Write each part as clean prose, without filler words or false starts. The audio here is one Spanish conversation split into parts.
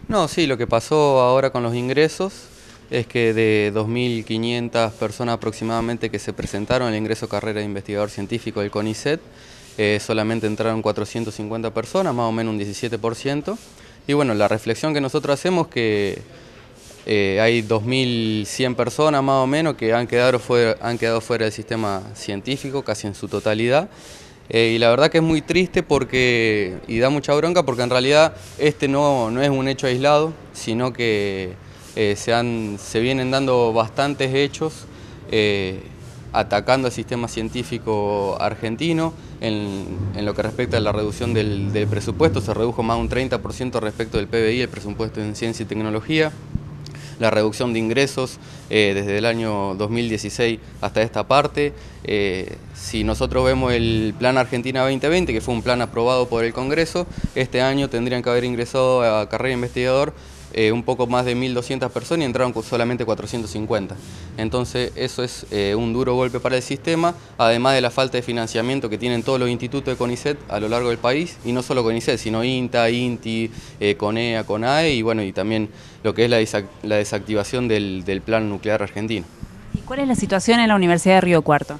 No, sí, lo que pasó ahora con los ingresos es que de 2.500 personas aproximadamente que se presentaron al ingreso carrera de investigador científico del CONICET, solamente entraron 450 personas, más o menos un 17%. Y bueno, la reflexión que nosotros hacemos es que hay 2.100 personas más o menos que han quedado fuera del sistema científico casi en su totalidad. Y la verdad que es muy triste y da mucha bronca porque en realidad este no es un hecho aislado, sino que se vienen dando bastantes hechos atacando al sistema científico argentino. En lo que respecta a la reducción del presupuesto, se redujo más de un 30% respecto del PBI, el presupuesto en ciencia y tecnología. La reducción de ingresos desde el año 2016 hasta esta parte. Si nosotros vemos el Plan Argentina 2020, que fue un plan aprobado por el Congreso, este año tendrían que haber ingresado a carrera de investigador un poco más de 1.200 personas y entraron solamente 450. Entonces eso es un duro golpe para el sistema, además de la falta de financiamiento que tienen todos los institutos de CONICET a lo largo del país, y no solo CONICET, sino INTA, INTI, CONEA, CONAE, y bueno, y también lo que es la desactivación del plan nuclear argentino. ¿Y cuál es la situación en la Universidad de Río Cuarto?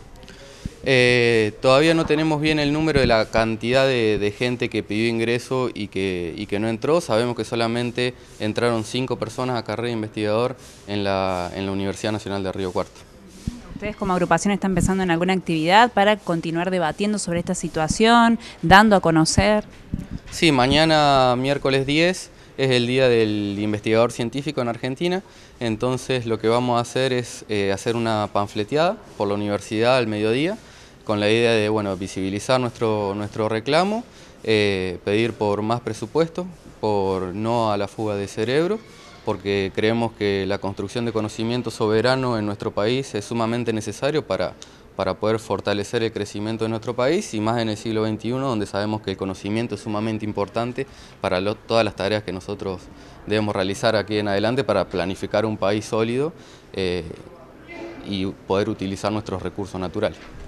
Todavía no tenemos bien el número de la cantidad de gente que pidió ingreso y que no entró. Sabemos que solamente entraron 5 personas a carrera de investigador en la Universidad Nacional de Río Cuarto. ¿Ustedes como agrupación están pensando en alguna actividad para continuar debatiendo sobre esta situación, dando a conocer? Sí, mañana miércoles 10 es el día del investigador científico en Argentina, entonces lo que vamos a hacer es hacer una panfleteada por la universidad al mediodía, con la idea de visibilizar nuestro reclamo, pedir por más presupuesto, por no a la fuga de cerebro, porque creemos que la construcción de conocimiento soberano en nuestro país es sumamente necesario para poder fortalecer el crecimiento de nuestro país, y más en el siglo XXI, donde sabemos que el conocimiento es sumamente importante para todas las tareas que nosotros debemos realizar aquí en adelante para planificar un país sólido y poder utilizar nuestros recursos naturales.